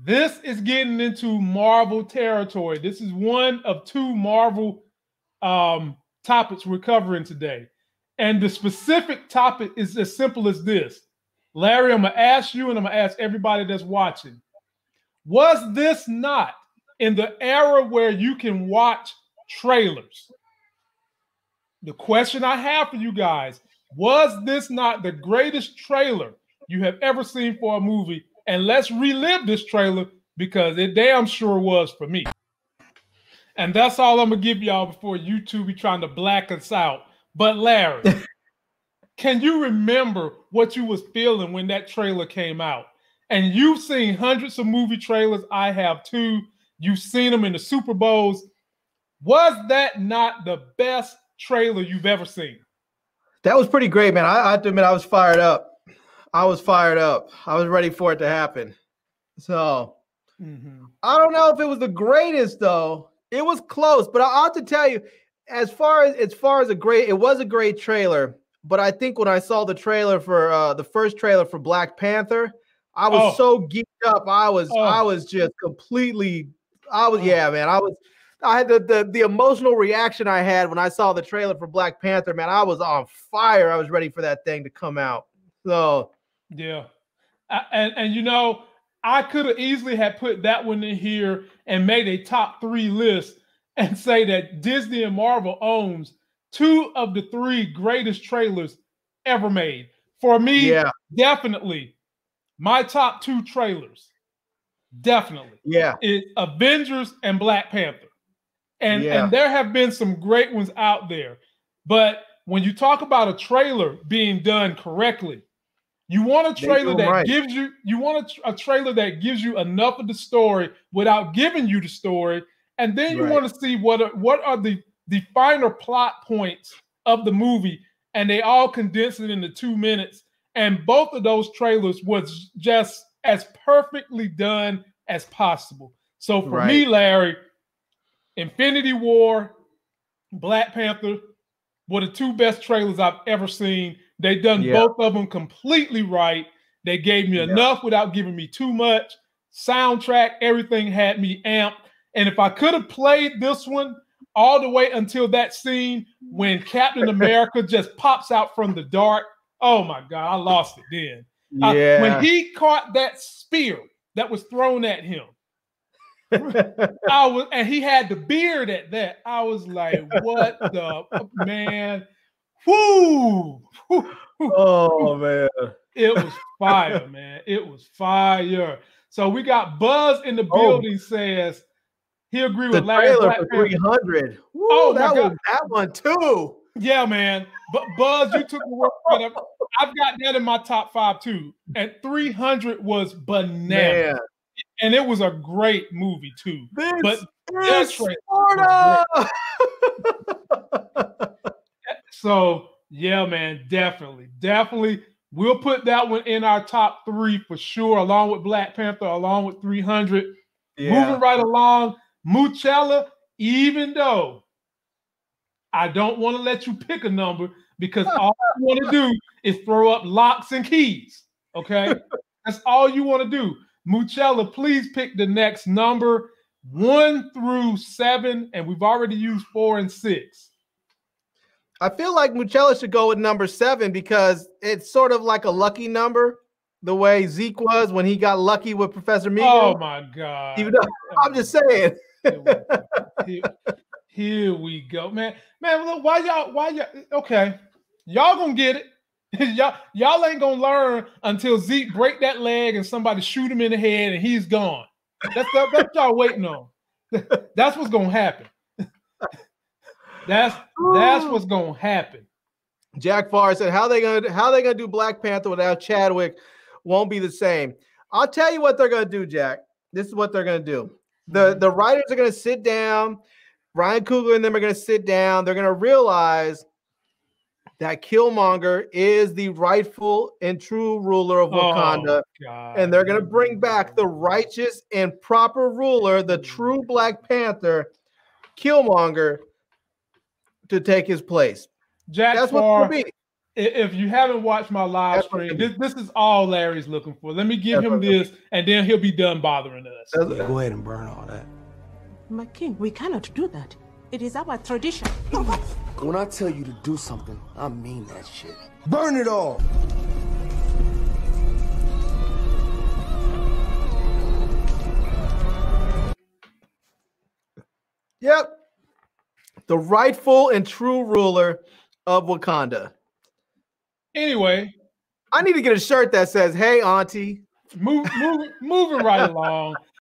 This is getting into Marvel territory. This is one of two Marvel topics we're covering today. And the specific topic is as simple as this. Larry, I'm going to ask you and I'm going to ask everybody that's watching. Was this not in the era where you can watch trailers? The question I have for you guys, was this not the greatest trailer you have ever seen for a movie? And let's relive this trailer because it damn sure was for me. And that's all I'm going to give y'all before you two be trying to black us out. But Larry, can you remember what you was feeling when that trailer came out? And you've seen hundreds of movie trailers. I have too. You've seen them in the Super Bowls. Was that not the best trailer you've ever seen? That was pretty great, man. I have to admit, I was fired up. I was ready for it to happen. So I don't know if it was the greatest, though. It was close, but I have to tell you, as far as it was a great trailer. But I think when I saw the trailer for the first trailer for Black Panther, I was so geeked up. I was just completely. I had the emotional reaction I had when I saw the trailer for Black Panther. Man, I was on fire. I was ready for that thing to come out. So yeah, and you know, I could have easily had put that one in here and made a top 3 list and say that Disney and Marvel owns 2 of the 3 greatest trailers ever made. For me, definitely my top 2 trailers. Definitely, is Avengers and Black Panther. And there have been some great ones out there. But when you talk about a trailer being done correctly, you want a trailer that gives you a trailer that gives you enough of the story without giving you the story. And then you want to see what are the finer plot points of the movie. And they all condense it into 2 minutes. And both of those trailers was just as perfectly done as possible. So for me, Larry, Infinity War, Black Panther were the 2 best trailers I've ever seen. They done both of them completely right. They gave me enough without giving me too much. Soundtrack, everything had me amped. And if I could have played this one all the way until that scene when Captain America just pops out from the dark, oh my God, I lost it then. When he caught that spear that was thrown at him, and he had the beard at that. I was like, what the man? Whoo! Oh man. It was fire, man. It was fire. So we got Buzz in the building says he agreed with Larry. Trailer for 300. Woo, that was that one too. Yeah, man. But Buzz, you took the word. I've got that in my top 5 too. And 300 was bananas. Man. And it was a great movie too. So yeah, man, definitely. We'll put that one in our top 3 for sure, along with Black Panther, along with 300. Moving right along, Muchella, even though I don't want to let you pick a number because all you want to do is throw up locks and keys. Okay? That's all you want to do. Muchella, please pick the next number 1 through 7, and we've already used 4 and 6. I feel like Muchella should go with number 7 because it's sort of like a lucky number, the way Zeke was when he got lucky with Professor Megan. Oh my God! Even though, I'm just saying. Here we go, man. Look, why y'all? Okay, y'all gonna get it. y'all ain't gonna learn until Zeke break that leg and somebody shoot him in the head and he's gone. That's y'all waiting on. That's what's gonna happen. That's what's gonna happen. Jack Farr said, "How they gonna do Black Panther without Chadwick? Won't be the same." I'll tell you what they're gonna do, Jack. This is what they're gonna do. The writers are gonna sit down. Ryan Coogler and them are gonna sit down. They're gonna realize that Killmonger is the rightful and true ruler of Wakanda, and they're gonna bring back the righteous and proper ruler, the true Black Panther, Killmonger, to take his place. Jack, that's what it's gonna be. If you haven't watched my live stream, this is all Larry's looking for. Let me give him this, and then he'll be done bothering us. list. Yeah, go ahead and burn all that. My king, we cannot do that. It is our tradition. When I tell you to do something, I mean that shit. Burn it all! Yep. The rightful and true ruler of Wakanda. Anyway, I need to get a shirt that says, "Hey, Auntie." moving right along.